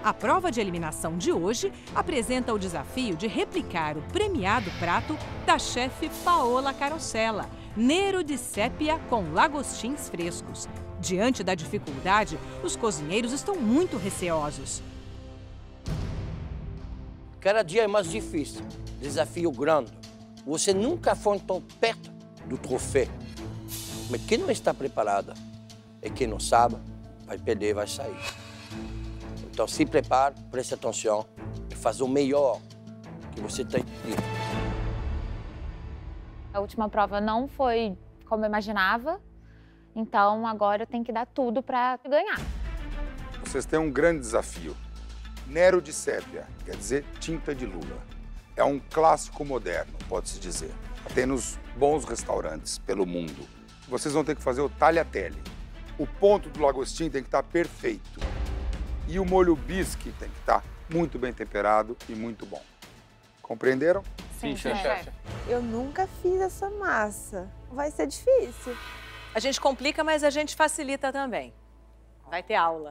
A prova de eliminação de hoje apresenta o desafio de replicar o premiado prato da chefe Paola Carosella, Nero di sépia com lagostins frescos. Diante da dificuldade, os cozinheiros estão muito receosos. Cada dia é mais difícil, desafio grande. Você nunca foi tão perto do troféu. Mas quem não está preparado e quem não sabe, vai perder, vai sair. Então se prepare, preste atenção e faça o melhor que você tem que ir. A última prova não foi como eu imaginava, então agora eu tenho que dar tudo para ganhar. Vocês têm um grande desafio. Nero di sépia, quer dizer tinta de lula. É um clássico moderno, pode-se dizer. Tem nos bons restaurantes pelo mundo. Vocês vão ter que fazer o tagliatelle. O ponto do lagostim tem que estar perfeito. E o molho bisque tem que estar muito bem temperado e muito bom. Compreenderam? Sim, chefe. Eu nunca fiz essa massa. Vai ser difícil. A gente complica, mas a gente facilita também. Vai ter aula.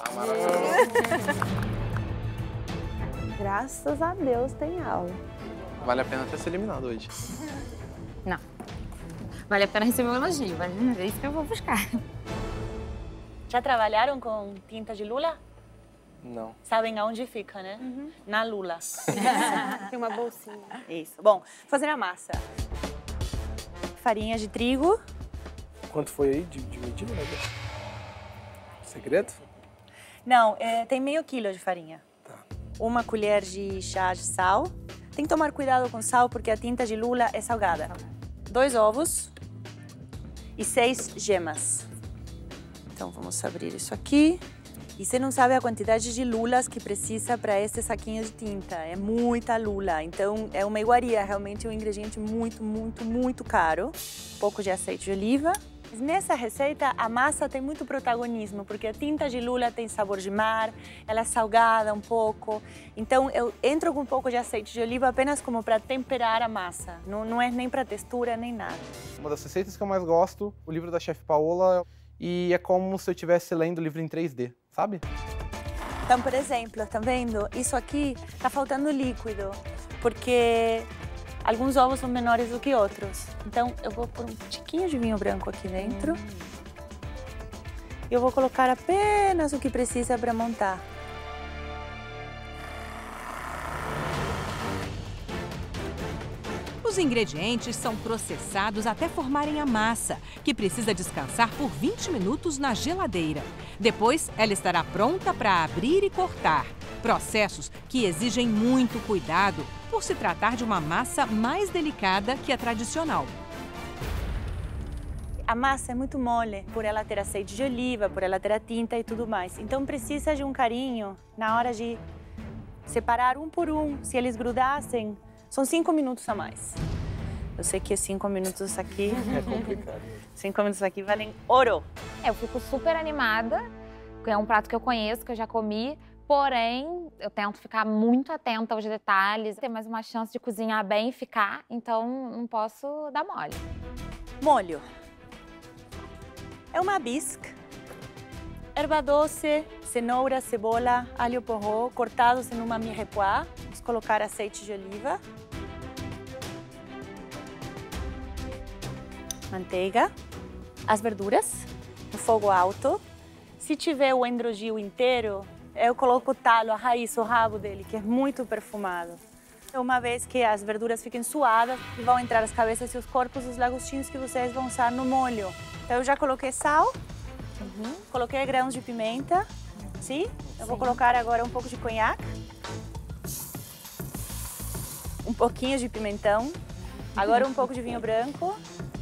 Graças a Deus tem aula. Vale a pena até ser eliminado hoje. Não. Vale a pena receber um elogio, mas é isso que eu vou buscar. Já trabalharam com tinta de lula? Não. Sabem aonde fica, né? Na lula. Tem uma bolsinha. Isso. Bom, fazer a massa. Farinha de trigo. Quanto foi aí de medida, né? Segredo? Não, tem meio quilo de farinha. Tá. Uma colher de chá de sal. Tem que tomar cuidado com sal porque a tinta de lula é salgada. 2 ovos e 6 gemas. Então vamos abrir isso aqui. E você não sabe a quantidade de lulas que precisa para esse saquinho de tinta. É muita lula. Então é uma iguaria, realmente é um ingrediente muito, muito, muito caro. Um pouco de azeite de oliva. Nessa receita, a massa tem muito protagonismo, porque a tinta de lula tem sabor de mar, ela é salgada um pouco. Então, eu entro com um pouco de azeite de oliva apenas como para temperar a massa. Não é nem para textura, nem nada. Uma das receitas que eu mais gosto, o livro da chefe Paola, e é como se eu estivesse lendo o livro em 3D, sabe? Então, por exemplo, tá vendo? Isso aqui tá faltando líquido, porque alguns ovos são menores do que outros. Então, eu vou pôr um tiquinho de vinho branco aqui dentro. E eu vou colocar apenas o que precisa para montar. Os ingredientes são processados até formarem a massa, que precisa descansar por 20 minutos na geladeira. Depois, ela estará pronta para abrir e cortar. Processos que exigem muito cuidado, por se tratar de uma massa mais delicada que a tradicional. A massa é muito mole, por ela ter azeite de oliva, por ela ter a tinta e tudo mais. Então precisa de um carinho na hora de separar um por um. Se eles grudassem, são 5 minutos a mais. Eu sei que 5 minutos aqui... É complicado. 5 minutos aqui valem ouro. Eu fico super animada, porque é um prato que eu conheço, que eu já comi. Porém, eu tento ficar muito atenta aos detalhes, ter mais uma chance de cozinhar bem e ficar, então não posso dar mole. Molho. É uma bisque, erva doce, cenoura, cebola, alho porró, cortados em uma mirepoix. Vamos colocar azeite de oliva. Manteiga. As verduras, no fogo alto. Se tiver o endrogil inteiro, eu coloco o talo, a raiz, o rabo dele, que é muito perfumado. Uma vez que as verduras fiquem suadas, vão entrar as cabeças e os corpos dos lagostinhos que vocês vão usar no molho. Então eu já coloquei sal, coloquei grãos de pimenta, sim? Eu vou colocar agora um pouco de conhaque, um pouquinho de pimentão, agora um pouco de vinho branco.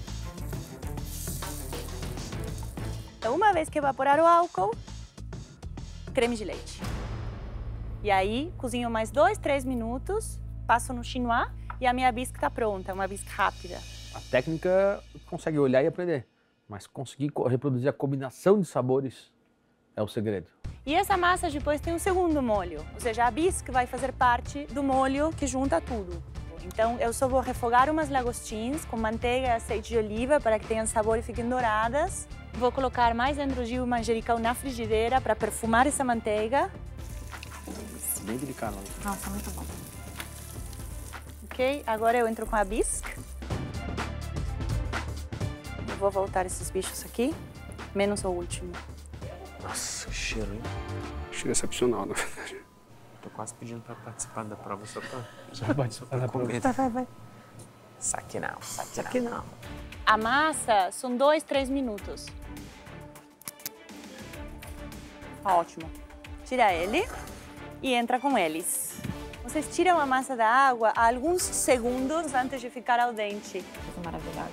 Então uma vez que evaporar o álcool, creme de leite. E aí, cozinho mais 2, 3 minutos, passo no chinois e a minha bisque está pronta, uma bisque rápida. A técnica consegue olhar e aprender, mas conseguir reproduzir a combinação de sabores é o segredo. E essa massa depois tem um segundo molho, ou seja, a bisque vai fazer parte do molho que junta tudo. Então, eu só vou refogar umas lagostins com manteiga e azeite de oliva para que tenham sabor e fiquem douradas. Vou colocar mais endrogil e manjericão na frigideira para perfumar essa manteiga. Bem delicado. Nossa, muito bom. Ok, agora eu entro com a bisque. Eu vou voltar esses bichos aqui, menos o último. Nossa, que cheiro, hein? Cheiro excepcional, na verdade. Tô quase pedindo pra participar da prova só pra participar da prova. Vai. Saque não. A massa são 2, 3 minutos. Ótimo. Tira ele e entra com eles. Vocês tiram a massa da água há alguns segundos antes de ficar al dente. Coisa maravilhosa.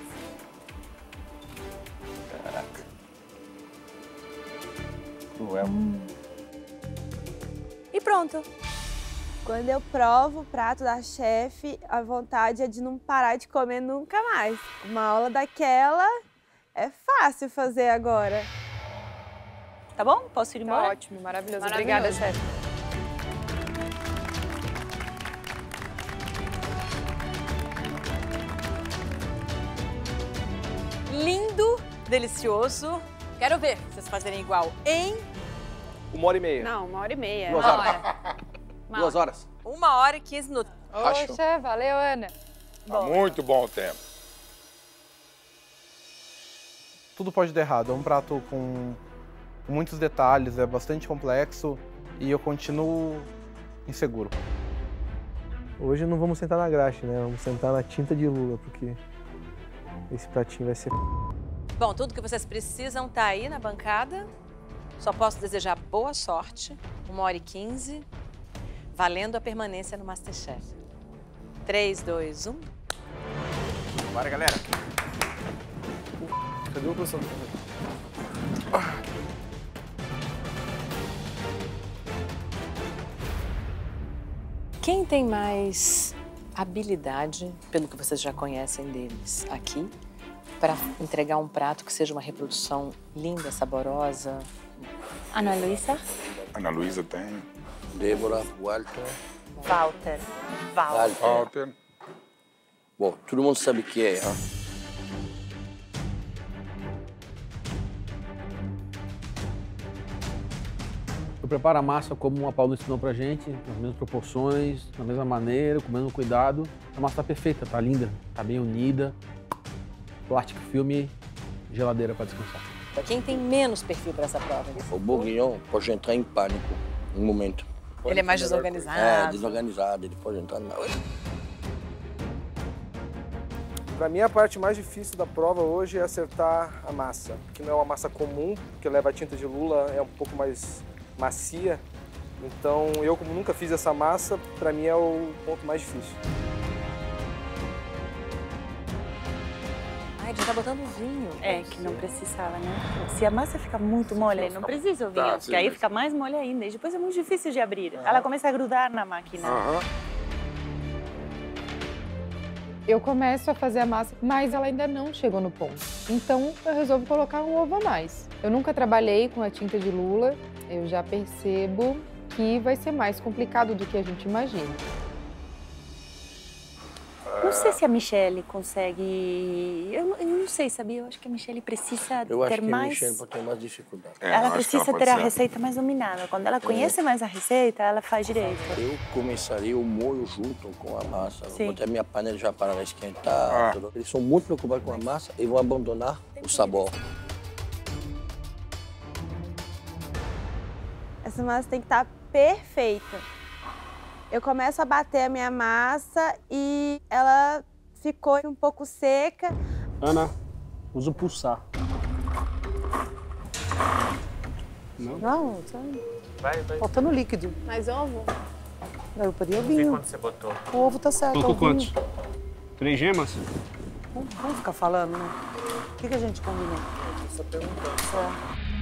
Caraca. Cruel. E pronto. Quando eu provo o prato da chefe, a vontade é de não parar de comer nunca mais. Uma aula daquela é fácil fazer agora. Tá bom? Posso ir embora? Tá ótimo, maravilhoso. Obrigada, chefe. Lindo, delicioso. Quero ver vocês fazerem igual em 1h30. Não, 1h30. 2 horas. 2 horas. 1h15 minutos. Poxa, valeu, Ana. Tá muito bom o tempo. Tudo pode dar errado. É um prato com muitos detalhes, é bastante complexo e eu continuo inseguro. Hoje não vamos sentar na graxa, né? Vamos sentar na tinta de lula, porque esse pratinho vai ser... Bom, tudo que vocês precisam tá aí na bancada. Só posso desejar boa sorte. 1h15, valendo a permanência no MasterChef. 3, 2, 1. Bora, galera. Cadê o professor? Quem tem mais habilidade, pelo que vocês já conhecem deles aqui, para entregar um prato que seja uma reprodução linda, saborosa? Ana Luísa? Ana Luísa tem. Débora, Walter. Walter. Walter. Bom, todo mundo sabe o que é, hein? Eu preparo a massa como a Paula ensinou pra gente, nas mesmas proporções, da mesma maneira, com o mesmo cuidado. A massa tá perfeita, tá linda, tá bem unida. Plástico filme, geladeira para descansar. Quem tem menos perfil para essa prova? O bourguignon pode entrar em pânico um momento. Ele é mais desorganizado. É, desorganizado, ele pode entrar numa... Para mim, a parte mais difícil da prova hoje é acertar a massa, que não é uma massa comum, que leva a tinta de lula, é um pouco mais macia. Então, eu, como nunca fiz essa massa, para mim é o ponto mais difícil. Ai, já tá botando vinho. É, que não precisava, né? Se a massa fica muito mole, não precisa o vinho, Tá, porque sim, aí mas... fica mais mole ainda. E depois é muito difícil de abrir. Ela começa a grudar na máquina. Eu começo a fazer a massa, mas ela ainda não chegou no ponto. Então, eu resolvo colocar um ovo a mais. Eu nunca trabalhei com a tinta de lula, eu já percebo que vai ser mais complicado do que a gente imagina. Não sei se a Michelle consegue... Eu não sei, sabia? Eu acho que a Michelle precisa Eu acho ter que a mais... Michelle pode ter mais dificuldade. Ela precisa ter a receita mais dominada. Quando ela conhece mais a receita, ela faz direito. Eu começaria o molho junto com a massa. Sim. Vou botar minha panela já para esquentar. Eles são muito preocupados com a massa e vão abandonar o sabor. Essa massa tem que estar perfeita. Eu começo a bater a minha massa e ela ficou um pouco seca. Ana, usa o pulsar. Não, Vai. faltando líquido. Mais ovo? Eu poderia Não vi vinho. quanto você botou. O ovo tá certo. Colocou é o vinho. quantos? 3 gemas? Vamos ficar falando, né? O que a gente combinou? Só perguntando.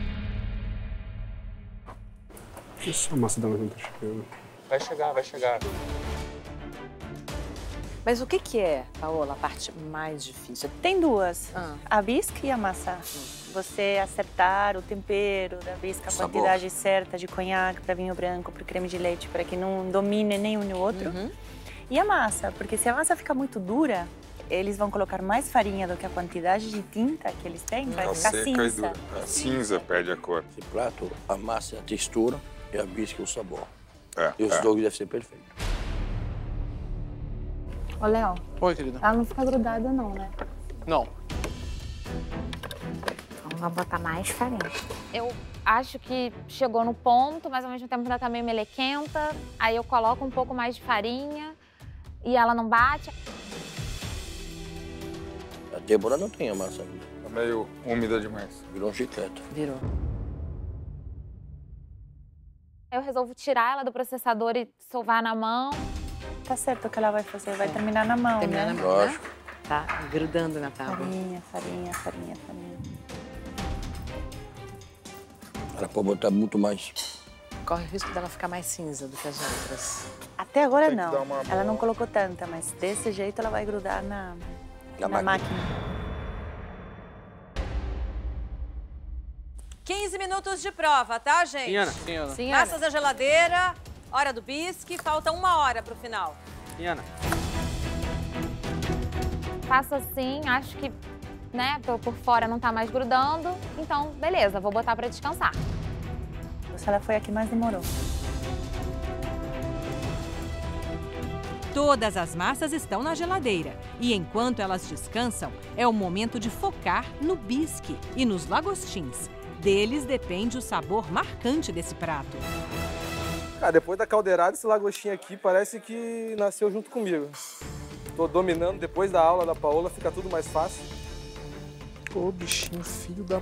Isso, a massa da não tá chegando. Vai chegar. Mas o que é, Paola, a parte mais difícil? Tem duas, a bisque e a massa. Você acertar o tempero da bisque, a quantidade certa de conhaque para vinho branco, para creme de leite, para que não domine nenhum no outro. E a massa, porque se a massa ficar muito dura, eles vão colocar mais farinha do que a quantidade de tinta que eles têm, vai ficar seca cinza. e dura. A cinza perde a cor. Esse prato, a massa é a textura e a bisque é o sabor. E os dois devem ser perfeitos. Ô, Léo. Oi, querida. Ela não fica grudada não, né? Não. Então vou botar mais farinha. Eu acho que chegou no ponto, mas ao mesmo tempo ainda tá meio melequenta. Aí eu coloco um pouco mais de farinha e ela não bate. A Débora não tem a massa ainda. Tá meio úmida demais. Virou um chiclete. Virou. Eu resolvo tirar ela do processador e sovar na mão. Tá certo o que ela vai fazer, vai terminar na mão, Terminar né? na mão, né? Tá grudando na tábua. Farinha, farinha, farinha, farinha. Ela pode botar muito mais. Corre o risco dela ficar mais cinza do que as outras. Até agora Tem que não. dar uma Ela não boa- colocou tanta, mas desse jeito ela vai grudar na máquina. 15 minutos de prova, tá, gente? Sim, Ana. Sim, Ana. Sim, Massas na geladeira, hora do bisque, falta 1 hora pro final. Sim, Ana. Faço assim, acho que, né, por fora não tá mais grudando. Então, beleza, vou botar pra descansar. Ela foi a que mais demorou. Todas as massas estão na geladeira e enquanto elas descansam, é o momento de focar no bisque e nos lagostins. Deles depende o sabor marcante desse prato. Cara, depois da caldeirada, esse lagostinho aqui parece que nasceu junto comigo. Tô dominando, depois da aula da Paola fica tudo mais fácil. Ô, bichinho, filho da...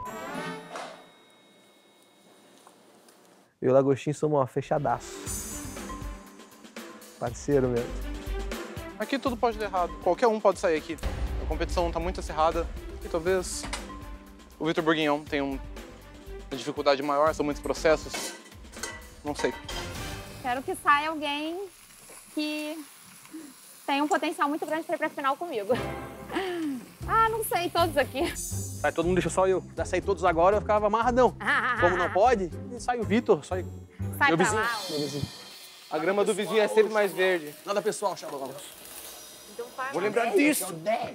Eu e o Lagostinho somos uma fechadaço. Parceiro mesmo. Aqui tudo pode dar errado. Qualquer um pode sair aqui. A competição tá muito acirrada e talvez o Vitor Bourguignon tenha uma dificuldade maior, são muitos processos. Não sei. Quero que saia alguém que tem um potencial muito grande pra ir pra final comigo. Ah, não sei, todos aqui. Sai todo mundo, deixa só eu. Já saí todos agora, eu ficava amarradão. Como não pode, sai o Vitor, sai Sai meu pra vizinho. lá. Meu vizinho. A grama do vizinho é sempre mais verde. Nada pessoal, Xalão. Vou lembrar disso.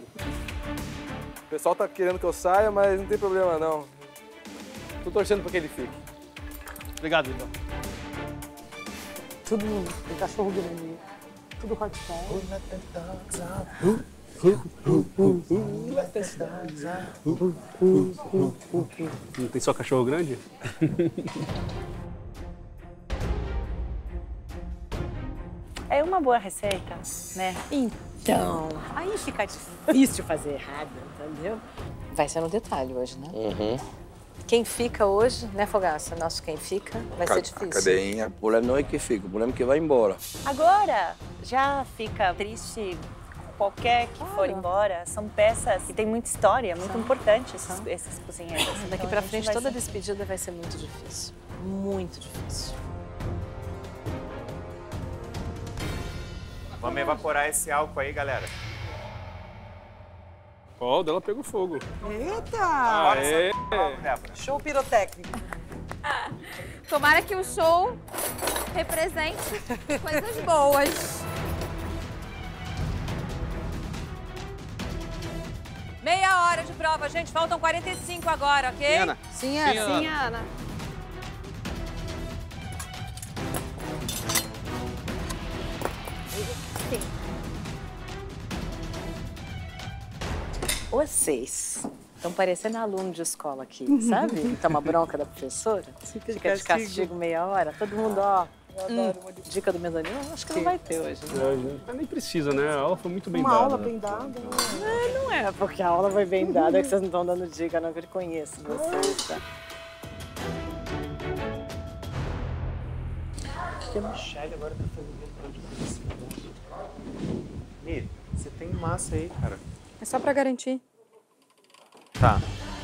O pessoal tá querendo que eu saia, mas não tem problema não. Tô torcendo pra que ele fique. Obrigado, Vitor. Tudo tem cachorro grande. Tudo hardstyle. Não tem só cachorro grande? É uma boa receita, né? Então, aí fica difícil fazer errado, entendeu? Vai ser no detalhe hoje, né? Quem fica hoje, né, Fogaça? Nosso quem fica, vai ser difícil. A cadeinha. O problema não é que fica, o problema é que vai embora. Agora, já fica triste qualquer que for embora. São peças que têm muita história, muito importantes, esses cozinheiros. Daqui Então, pra a gente frente, vai toda ser- despedida vai ser muito difícil. Muito difícil. Vamos evaporar esse álcool aí, galera. Ó, o dela pegou fogo. Eita! Aê! Show pirotécnico. Tomara que o show represente coisas boas. Meia hora de prova, gente. Faltam 45 agora, ok? Sim, Ana. Sim, Ana. Sim, Ana. Sim. Vocês estão parecendo aluno de escola aqui, sabe? Toma bronca da professora. Fica de castigo meia hora. Todo mundo, ó. Dica do Medanil, acho que não vai ter hoje. Né? Nem precisa, né? A aula foi muito bem Uma dada. aula bem dada. Não é porque a aula foi bem dada, é que vocês não estão dando dica, não, que eu conheço vocês, tá? Acho que a Michelle agora tá fazendo Mi, você tem massa aí, cara. É só pra garantir. Tá.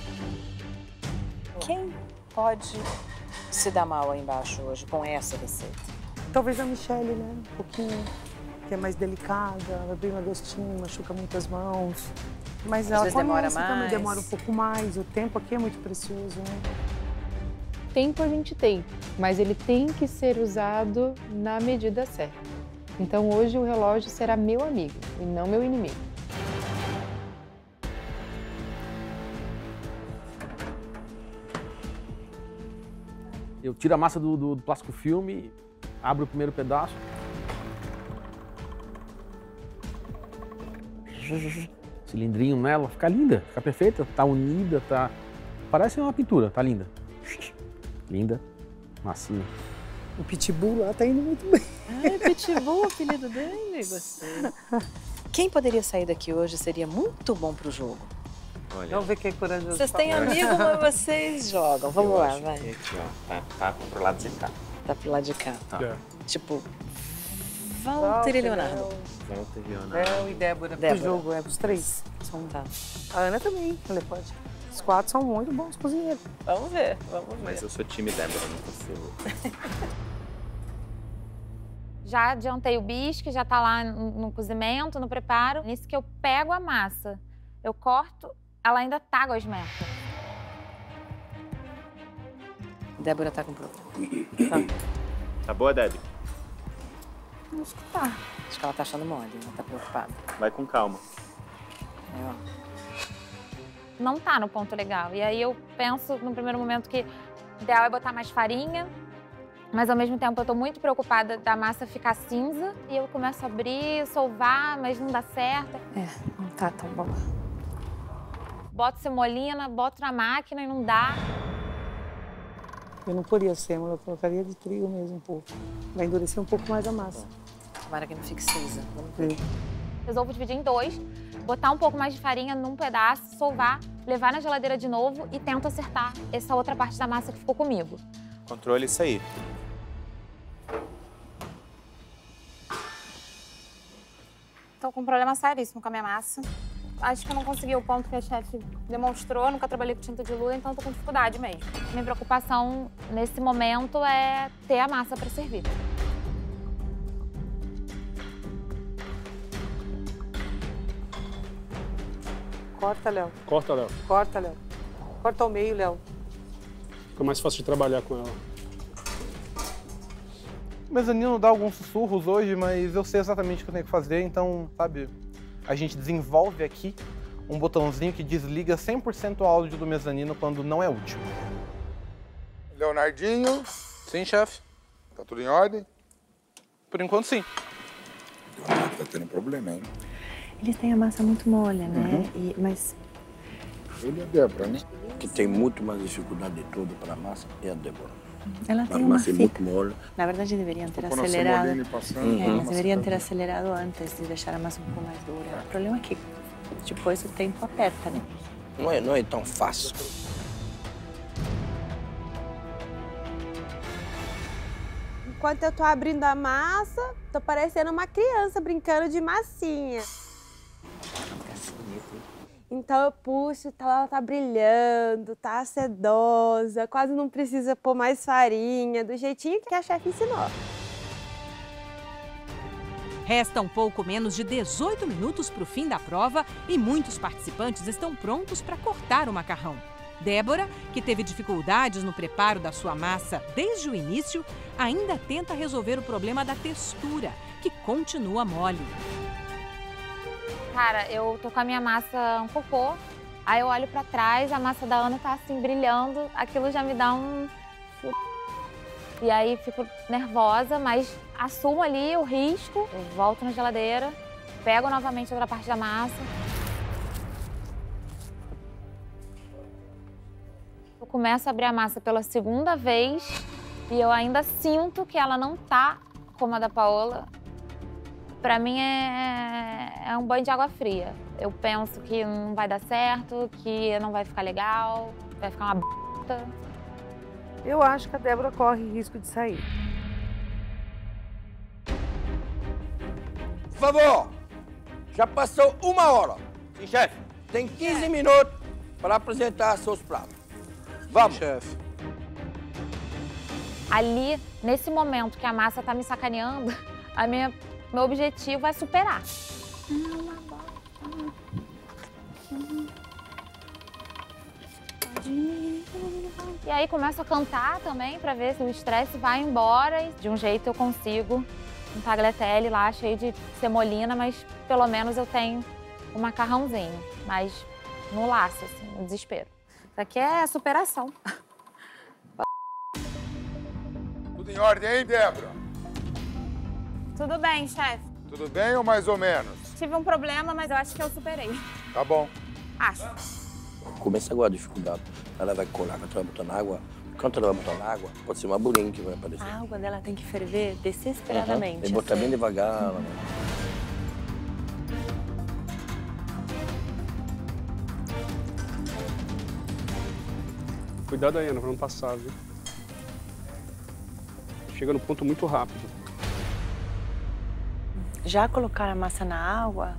Quem pode se dar mal aí embaixo hoje com essa receita? Talvez a Michelle, né? Um pouquinho, que é mais delicada, ela bem lagostinho, machuca muitas mãos. Mas Às ela vezes demora conhece também, mais. demora um pouco mais. O tempo aqui é muito precioso, né? Tempo a gente tem, mas ele tem que ser usado na medida certa. Então hoje o relógio será meu amigo e não meu inimigo. Eu tiro a massa do plástico filme, Abre o primeiro pedaço. Cilindrinho nela, fica linda, fica perfeita, tá unida, tá... Parece uma pintura, tá linda. Linda, macia. O Pitbull lá tá indo muito bem. Ai, Pitbull, o apelido dele, gostei. Quem poderia sair daqui hoje seria muito bom pro jogo. Olha. Vamos ver quem é corajoso. Vocês têm amigo, mas vocês jogam. Vamos lá, vai. Aqui, ó, tá pro lado de cá. Tá pro lado de cá. Tá. Tipo, Walter e Leonardo. Walter e Leonardo. Léo e Débora. Pro jogo, os três. Tá. A Ana também, ela pode. Os 4 são muito bons cozinheiros. Vamos ver, vamos ver. Mas eu sou time Débora, não consigo. Já adiantei o bisque, já tá lá no cozimento, no preparo. Nisso que eu pego a massa, eu corto, ela ainda tá gosmenta. Débora tá com problema. Tá boa, Deb? Acho que tá. Acho que ela tá achando mole, ela tá preocupada. Vai com calma. É, ó. Não tá no ponto legal. E aí eu penso, no primeiro momento, que o ideal é botar mais farinha, mas ao mesmo tempo eu tô muito preocupada da massa ficar cinza. E eu começo a abrir, solvar, mas não dá certo. É, não tá tão bom. Boto semolina, boto na máquina e não dá. Eu não poria sêmola, eu colocaria de trigo mesmo um pouco. Vai endurecer um pouco mais a massa. Tomara que não fique cinza. Vamos ver. Resolvo dividir em 2, botar um pouco mais de farinha num pedaço, solvar, levar na geladeira de novo e tento acertar essa outra parte da massa que ficou comigo. Controle isso aí. Tô com um problema seríssimo com a minha massa. Acho que eu não consegui o ponto que a chefe demonstrou, nunca trabalhei com tinta de lula, então tô com dificuldade mesmo. Minha preocupação nesse momento é ter a massa para servir. Corta, Léo. Corta, Léo. Corta, Léo. Corta ao meio, Léo. Fica mais fácil de trabalhar com ela. O mezanino dá alguns sussurros hoje, mas eu sei exatamente o que eu tenho que fazer, então, sabe, a gente desenvolve aqui um botãozinho que desliga 100% o áudio do mezanino quando não é útil. Leonardinho. Sim, chefe. Tá tudo em ordem? Por enquanto, sim. Leonardo tá tendo problema, hein? Eles têm a massa muito mole, né? Mas... Ele e a Débora, né? Que tem muito mais dificuldade de tudo para a massa é a Débora. Ela tem uma massa é muito mole. Na verdade, deveriam ter Quando a acelerado. semolina passando, Eles deveriam ter acelerado antes de deixar a massa um pouco mais dura. O problema é que depois o tempo aperta, né? Não é tão fácil. Enquanto eu tô abrindo a massa, tô parecendo uma criança brincando de massinha. Então eu puxo, ela tá brilhando, tá sedosa, quase não precisa pôr mais farinha, do jeitinho que a chefe ensinou. Resta um pouco menos de 18 minutos para o fim da prova e muitos participantes estão prontos para cortar o macarrão. Débora, que teve dificuldades no preparo da sua massa desde o início, ainda tenta resolver o problema da textura, que continua mole. Cara, eu tô com a minha massa um cocô, aí eu olho pra trás, a massa da Ana tá assim brilhando, aquilo já me dá um... E aí fico nervosa, mas assumo ali o risco, eu volto na geladeira, pego novamente outra parte da massa. Eu começo a abrir a massa pela segunda vez e eu ainda sinto que ela não tá como a da Paola. Pra mim é um banho de água fria. Eu penso que não vai dar certo, que não vai ficar legal, vai ficar uma b****. Eu acho que a Débora corre risco de sair. Por favor, já passou 1 hora. Sim, chefe. Tem 15 minutos para apresentar seus pratos. Vamos. Chefe. Ali, nesse momento que a massa tá me sacaneando, meu objetivo é superar. E aí começo a cantar também para ver se o estresse vai embora e de um jeito eu consigo um tagliatelle lá cheio de semolina, mas pelo menos eu tenho um macarrãozinho, mas no laço, assim, no desespero. Isso aqui é superação. Tudo em ordem, hein, Débora? Tudo bem, chefe. Tudo bem ou mais ou menos? Tive um problema, mas eu acho que eu superei. Tá bom. Acho. Começa agora a dificuldade. Ela vai colar, quando ela vai botando água. Quando ela vai botando água, pode ser uma bolinha que vai aparecer. A água dela tem que ferver desesperadamente. E botar bem devagar. Ela vai. Cuidado aí, Ana, pra não passar, viu? Chega no ponto muito rápido. Já colocar a massa na água?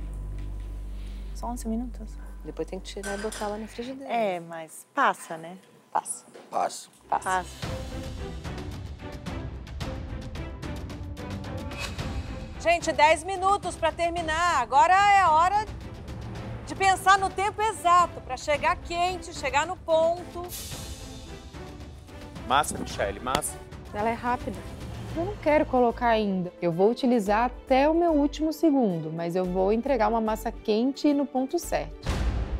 Só 11 minutos. Depois tem que tirar e botar lá na frigideira. É, mas passa, né? Passa. Passa. Passa. Gente, 10 minutos para terminar. Agora é a hora de pensar no tempo exato para chegar quente, chegar no ponto. Massa, Michele, massa. Ela é rápida. Eu não quero colocar ainda. Eu vou utilizar até o meu último segundo, mas eu vou entregar uma massa quente no ponto certo.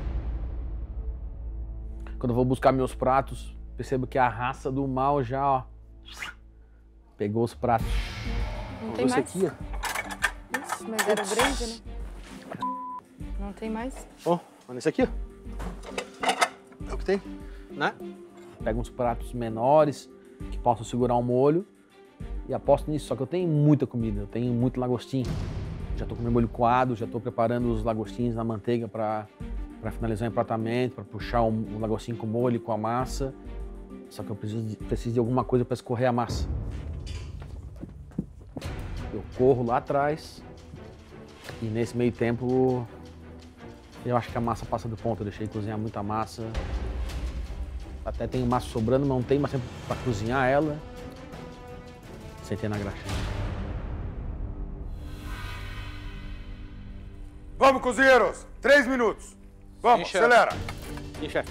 Quando eu vou buscar meus pratos, percebo que a raça do mal já, ó, pegou os pratos. Não tem mais? Aqui, ó. Ixi, mas era grande, né? Não tem mais? Ó, olha esse aqui, ó. É o que tem, né? Pego uns pratos menores que possam segurar um molho e aposto nisso. Só que eu tenho muita comida, eu tenho muito lagostim. Já tô com meu molho coado, já tô preparando os lagostinhos na manteiga para finalizar o empratamento, para puxar o lagostinho com o molho, com a massa. Só que eu preciso de alguma coisa para escorrer a massa. Eu corro lá atrás e nesse meio tempo eu acho que a massa passa do ponto. Eu deixei cozinhar muita massa. Até tem massa sobrando, mas não tem mais tempo para cozinhar ela. Sentei na graxa. Vamos, cozinheiros! 3 minutos. Vamos, Sim, acelera. Sim, chefe.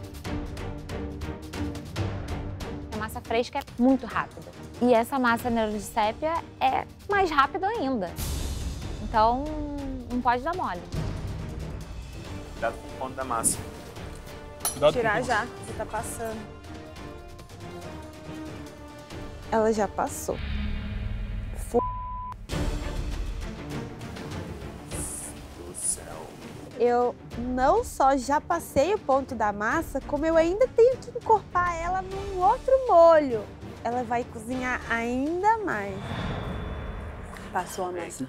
A massa fresca é muito rápida. E essa massa neuro de sépia é mais rápida ainda. Então, não pode dar mole. Cuidado com o ponto da massa. Vou tirar já, você tá passando. Ela já passou. Do céu. Eu não só já passei o ponto da massa, como eu ainda tenho que encorpar ela num outro molho. Ela vai cozinhar ainda mais. Passou a massa.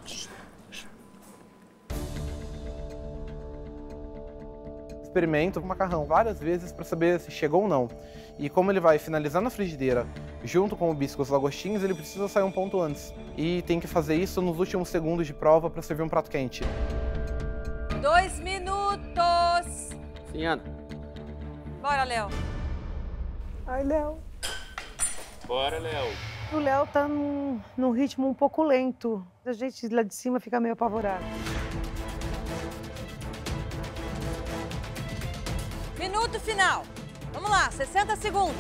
Experimento o macarrão várias vezes para saber se chegou ou não. E como ele vai finalizar na frigideira junto com o bisco e os lagostinhos, ele precisa sair um ponto antes. E tem que fazer isso nos últimos segundos de prova para servir um prato quente. 2 minutos. Sim, Ana. Bora, Léo. Ai, Léo. Bora, Léo. O Léo tá num ritmo um pouco lento. A gente lá de cima fica meio apavorado. Minuto final. Vamos lá, 60 segundos.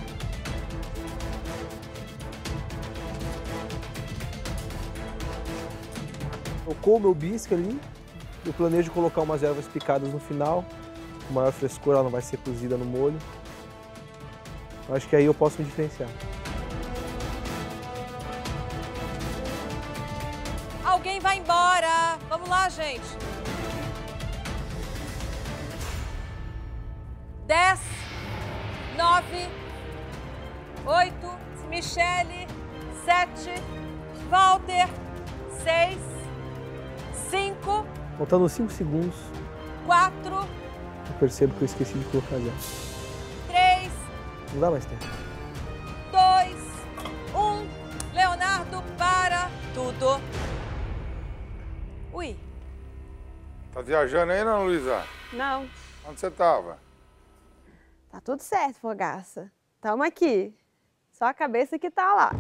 Eu como meu bisco ali. Eu planejo colocar umas ervas picadas no final. Com maior frescor, ela não vai ser cozida no molho. Eu acho que aí eu posso me diferenciar. Alguém vai embora. Vamos lá, gente. 10, 9, 8, Michele, 7, Walter, 6, 5, Faltando 5 segundos, 4, eu percebo que eu esqueci de colocar já. 3, Não dá mais tempo. 2, 1. Leonardo, para tudo. Ui. Tá viajando aí, não, Luísa? Não, Onde você tava? tá tudo certo, Fogaça. Tamo aqui. Só a cabeça que tá lá.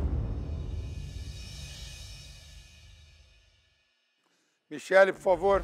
Michele, por favor.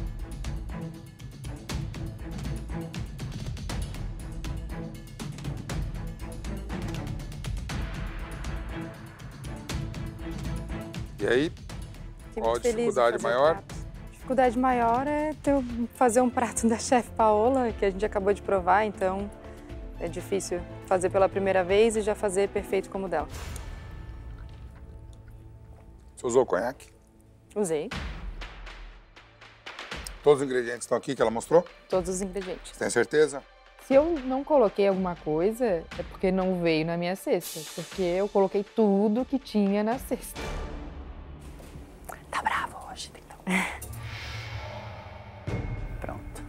E aí? Qual a dificuldade maior? A dificuldade maior é fazer um prato da chefe Paola, que a gente acabou de provar, então é difícil fazer pela primeira vez e já fazer perfeito como o dela. Você usou conhaque? Usei Todos os ingredientes estão aqui que ela mostrou? todos os ingredientes. Você tem certeza? Se eu não coloquei alguma coisa, é porque não veio na minha cesta. Porque eu coloquei tudo que tinha na cesta. Tá bravo hoje, então. Pronto.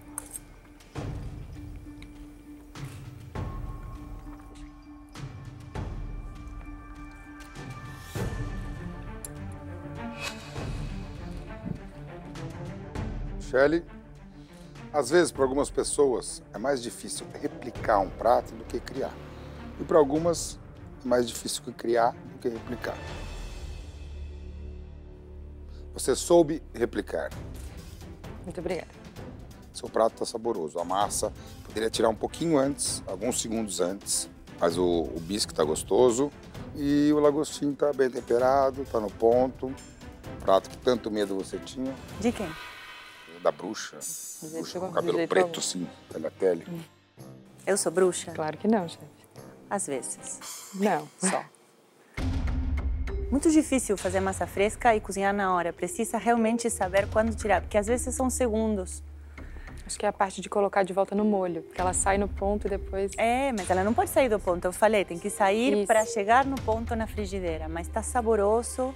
Shelly, às vezes, para algumas pessoas, é mais difícil replicar um prato do que criar. E para algumas, é mais difícil criar do que replicar. Você soube replicar. Muito obrigada. Seu prato está saboroso. A massa poderia tirar um pouquinho antes, alguns segundos antes, mas o bisque está gostoso. E o lagostim está bem temperado, está no ponto. Prato que tanto medo você tinha. De quem? Da bruxa. Bruxa com cabelo jeito preto, algum. assim, tagliatelle. Eu sou bruxa? Claro que não, chefe. Às vezes. Não. Só. Muito difícil fazer massa fresca e cozinhar na hora. Precisa realmente saber quando tirar, porque às vezes são segundos. Acho que é a parte de colocar de volta no molho, porque ela sai no ponto e depois... É, mas ela não pode sair do ponto. Eu falei, tem que sair para chegar no ponto na frigideira. Mas tá saboroso.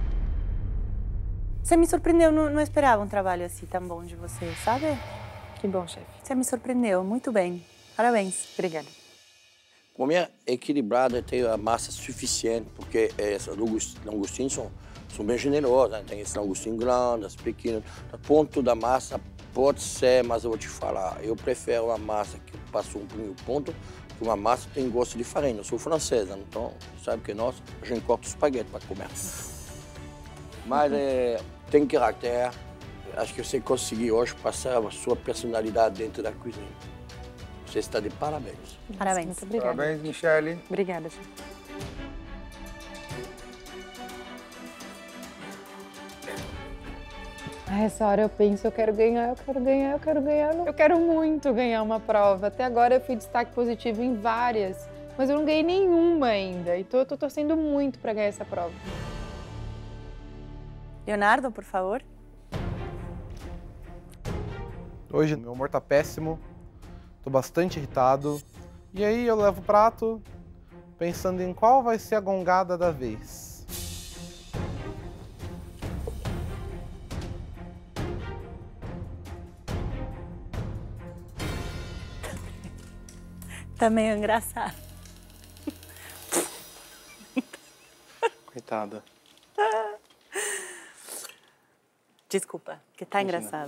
Você me surpreendeu, não esperava um trabalho assim tão bom de você, sabe? Que bom, chefe. Você me surpreendeu, muito bem. Parabéns. Obrigada. Comer equilibrado e ter a massa suficiente, porque esses langostinos são bem generosos, né? Tem esse langostinho grande, as pequenas. O ponto da massa pode ser, mas eu vou te falar, eu prefiro uma massa que passa um pouquinho ponto, que uma massa que tem gosto de farinha. Eu sou francesa, então sabe que nós, a gente corta espaguete para comer. Mas tem caráter. Acho que você conseguiu hoje passar a sua personalidade dentro da cozinha. Você está de parabéns. Parabéns. Muito obrigada. Parabéns, Michele. Obrigada, chefe. Essa hora eu penso, eu quero ganhar, eu quero ganhar, eu quero ganhar. Eu quero muito ganhar uma prova. Até agora eu fui destaque positivo em várias, mas eu não ganhei nenhuma ainda. Então eu tô torcendo muito para ganhar essa prova. Leonardo, por favor. Hoje meu humor tá péssimo, tô bastante irritado. E aí eu levo o prato pensando em qual vai ser a gongada da vez. Tá meio engraçado. Coitada. Desculpa, que tá Imagina. engraçado.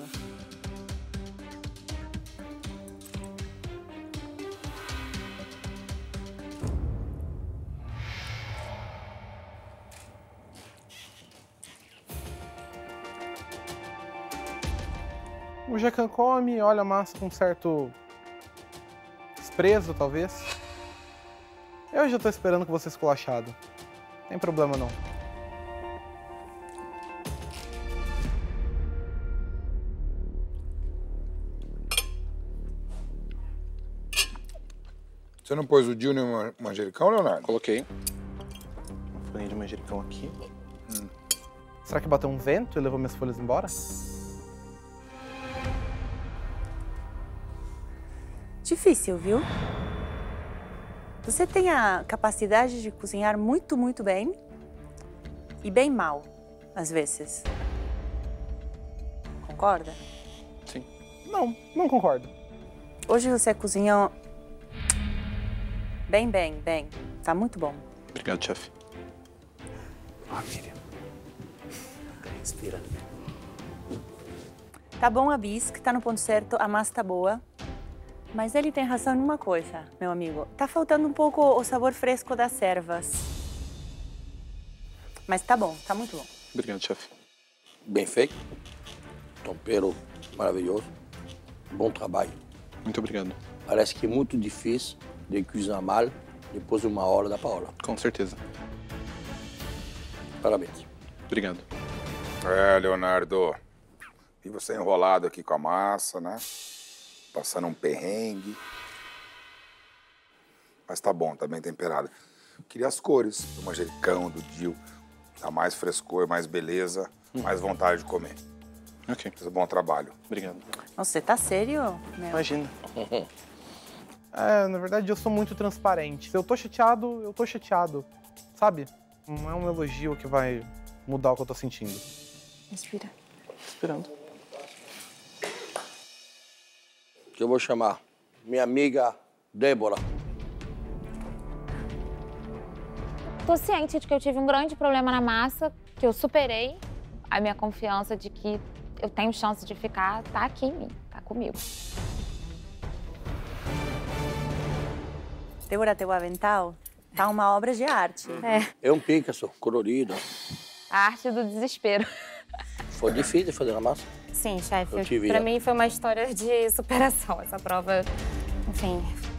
O Jacan come, olha a massa com certo desprezo, talvez. Eu já tô esperando que você esculachado. Não tem problema não. Você não pôs o Júnior no manjericão, Leonardo? Coloquei. Uma folhinha de manjericão aqui. Será que bateu um vento e levou minhas folhas embora? Difícil, viu? Você tem a capacidade de cozinhar muito, muito bem e bem mal, às vezes. Concorda? Sim. Não concordo. Hoje você cozinhou bem. Tá muito bom. Obrigado, chefe. Ah, Miriam. Respira. Tá bom a bisque, tá no ponto certo, a massa tá boa. Mas ele tem razão em uma coisa, meu amigo. Tá faltando um pouco o sabor fresco das ervas. Mas tá bom, tá muito bom. Obrigado, chefe. Bem feito. Tempero maravilhoso. Bom trabalho. Muito obrigado. Parece que é muito difícil de cozinhar mal depois de 1 hora da Paola. Com certeza. Parabéns. Obrigado. Leonardo. Vi você enrolado aqui com a massa, né? Passando um perrengue. Mas tá bom, tá bem temperado. Queria as cores do manjericão, do Dil. Dá mais frescor, mais beleza, mais vontade de comer. Ok. Fez um bom trabalho. Obrigado. Nossa, você tá sério? Meu? Imagina. Na verdade, eu sou muito transparente. Se eu tô chateado, eu tô chateado. Sabe? Não é um elogio que vai mudar o que eu tô sentindo. Respira. Esperando. Eu vou chamar minha amiga Débora. Tô ciente de que eu tive um grande problema na massa, que eu superei. A minha confiança de que eu tenho chance de ficar, tá aqui em mim, tá comigo. Débora, teu avental tá uma obra de arte. É um Picasso colorido. A arte do desespero. Foi difícil fazer a massa? Sim, chefe. Eu te vi, Pra né? mim foi uma história de superação. Essa prova, enfim.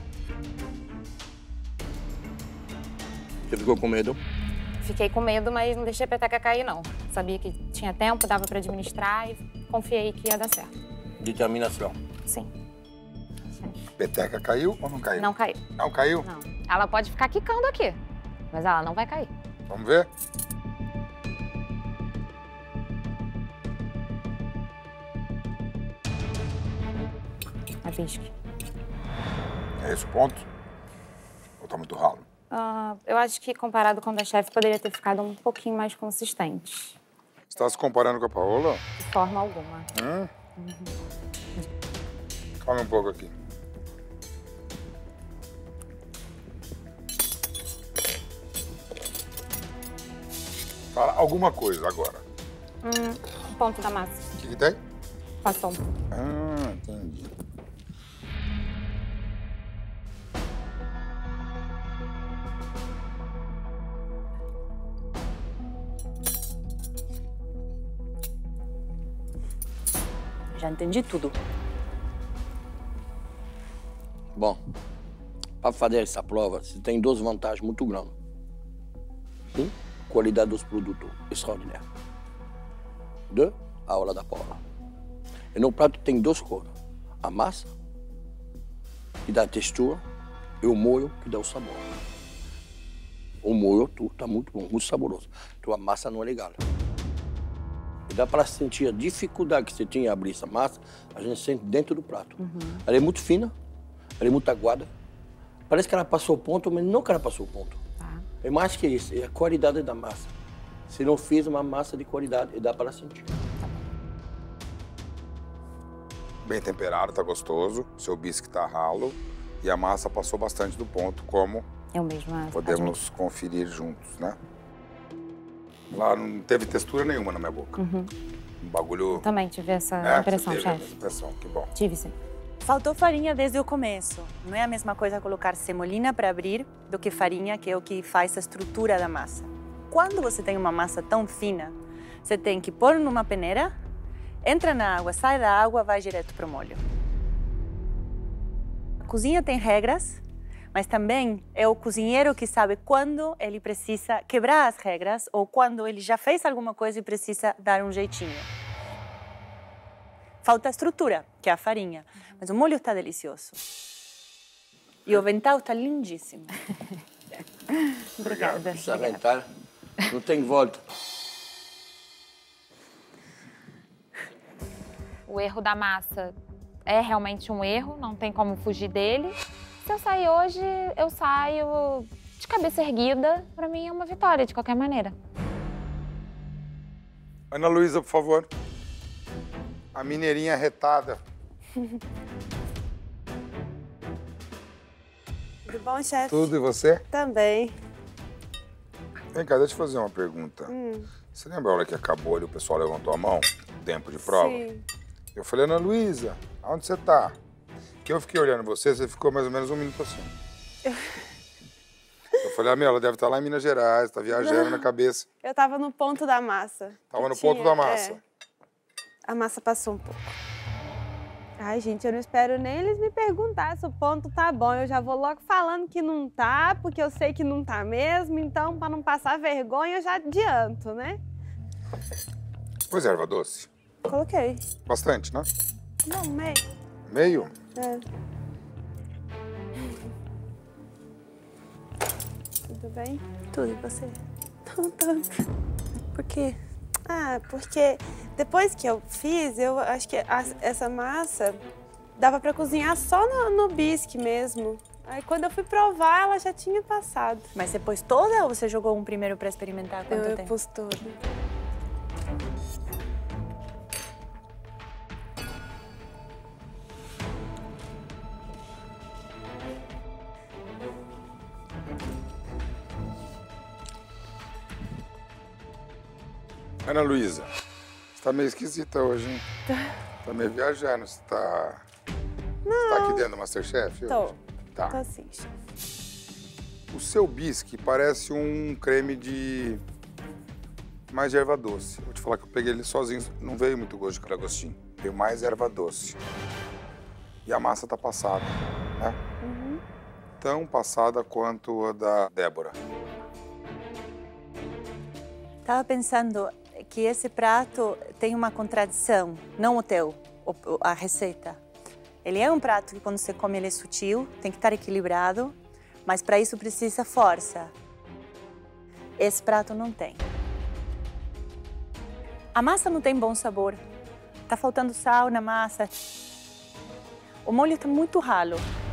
Você ficou com medo? Fiquei com medo, mas não deixei a peteca cair, não. Sabia que tinha tempo, dava pra administrar e confiei que ia dar certo. Determinação. Sim. Peteca caiu ou não caiu? Não caiu. Não caiu? Não. Ela pode ficar quicando aqui, mas ela não vai cair. Vamos ver? Avisque. É esse o ponto? Ou tá muito ralo? Eu acho que comparado com o da chefe, poderia ter ficado um pouquinho mais consistente. Você tá se comparando com a Paola? De forma alguma. Calma um pouco aqui. Fala alguma coisa agora. Ponto da massa. O que tem? Passou um pouco. Entendi. Já entendi tudo. Bom, para fazer essa prova, você tem duas vantagens muito grandes. Qualidade dos produtos extraordinária. 2, a hora da Paola. E no prato tem duas coisas. A massa, que dá a textura, e o molho, que dá o sabor. O molho tá muito bom, muito saboroso. Então a massa não é legal. E dá para sentir a dificuldade que você tinha em abrir essa massa, a gente sente dentro do prato. Ela é muito fina, ela é muito aguada. Parece que ela passou o ponto, mas não que ela passou o ponto. É mais que isso, é a qualidade da massa. Se não fez uma massa de qualidade, dá para sentir. Bem temperado, tá gostoso. Seu bisque tá ralo. E a massa passou bastante do ponto, como Eu mesma podemos conferir juntos, né? Lá não teve textura nenhuma na minha boca. Um bagulho... Também tive essa impressão, você teve chefe. essa impressão, que bom. Tive, sim. Faltou farinha desde o começo. Não é a mesma coisa colocar semolina para abrir do que farinha, que é o que faz a estrutura da massa. Quando você tem uma massa tão fina, você tem que pôr numa peneira, entra na água, sai da água, vai direto para o molho. A cozinha tem regras, mas também é o cozinheiro que sabe quando ele precisa quebrar as regras ou quando ele já fez alguma coisa e precisa dar um jeitinho. Falta a estrutura, que é a farinha, mas o molho está delicioso. E o avental está lindíssimo. Obrigada. Esse avental não tem volta. O erro da massa é realmente um erro, não tem como fugir dele. Se eu sair hoje, eu saio de cabeça erguida. Pra mim é uma vitória, de qualquer maneira. Ana Luísa, por favor. A mineirinha retada. Tudo bom, chefe? Tudo, e você? Também. Vem cá, deixa eu fazer uma pergunta. Você lembra a hora que acabou ali, o pessoal levantou a mão? Tempo de prova? Sim. Eu falei, Ana Luísa, aonde você tá? Que eu fiquei olhando você ficou mais ou menos 1 minuto assim. Eu falei, ela deve estar lá em Minas Gerais, tá viajando na cabeça. Eu tava no ponto da massa. Tava no ponto da massa. A massa passou um pouco. Ai, gente, eu não espero nem eles me perguntar se o ponto tá bom. Eu já vou logo falando que não tá, porque eu sei que não tá mesmo. Então, pra não passar vergonha, eu já adianto, né? Pois é, erva doce. Coloquei. Bastante, né? Não, meio. Meio? É. Tudo bem? Tudo, e você? Não tanto. Por quê? Ah, porque depois que eu fiz, eu acho que essa massa dava para cozinhar só no bisque mesmo. Aí quando eu fui provar, ela já tinha passado. Mas você pôs toda ou você jogou um primeiro para experimentar quanto tempo? Eu pus toda. Ana Luísa, você tá meio esquisita hoje, hein? Tá meio viajando, você tá... Não. Você tá aqui dentro do Masterchef? Tô. Hoje? Tá. Tô sim, chefe. O seu bisque parece um creme de... mais de erva doce. Vou te falar que eu peguei ele sozinho, não veio muito gosto de caragostim. Veio mais erva doce. E a massa tá passada, né? Uhum. Tão passada quanto a da Débora. Tava pensando que esse prato tem uma contradição, não o teu, a receita. Ele é um prato que quando você come ele é sutil, tem que estar equilibrado, mas para isso precisa força. Esse prato não tem. A massa não tem bom sabor. Tá faltando sal na massa. O molho está muito ralo.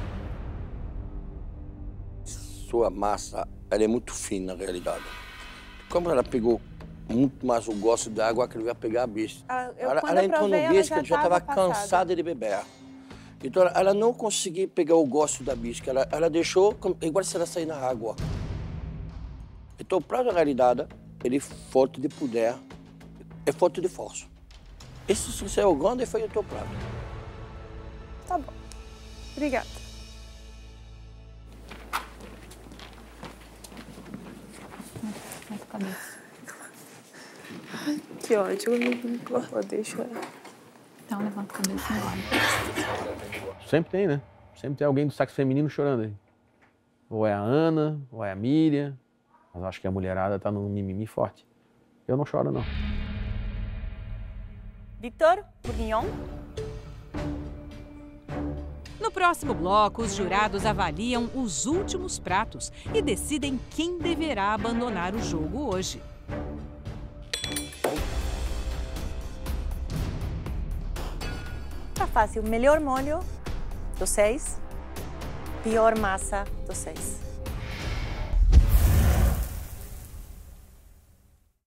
Sua massa, ela é muito fina, na realidade. Como ela pegou muito mais o gosto da água que ele vai pegar a bisque. Ela entrou no bisque, ela já estava cansada de beber. Então ela não conseguia pegar o gosto da bisque. Ela deixou igual se ela sair na água. Então o prato, na realidade, ele é forte de poder, é forte de força. Esse, se você é o grande, foi o teu prato. Tá bom. Obrigada. Que ódio, eu não poder chorar. Então, levanta a cabeça e vai. Sempre tem, né? Sempre tem alguém do sexo feminino chorando aí. Ou é a Ana, ou é a Miriam. Mas eu acho que a mulherada tá num mimimi forte. Eu não choro, não. Victor, bourguignon. No próximo bloco, os jurados avaliam os últimos pratos e decidem quem deverá abandonar o jogo hoje. Tá fácil. Melhor molho dos 6, pior massa dos 6.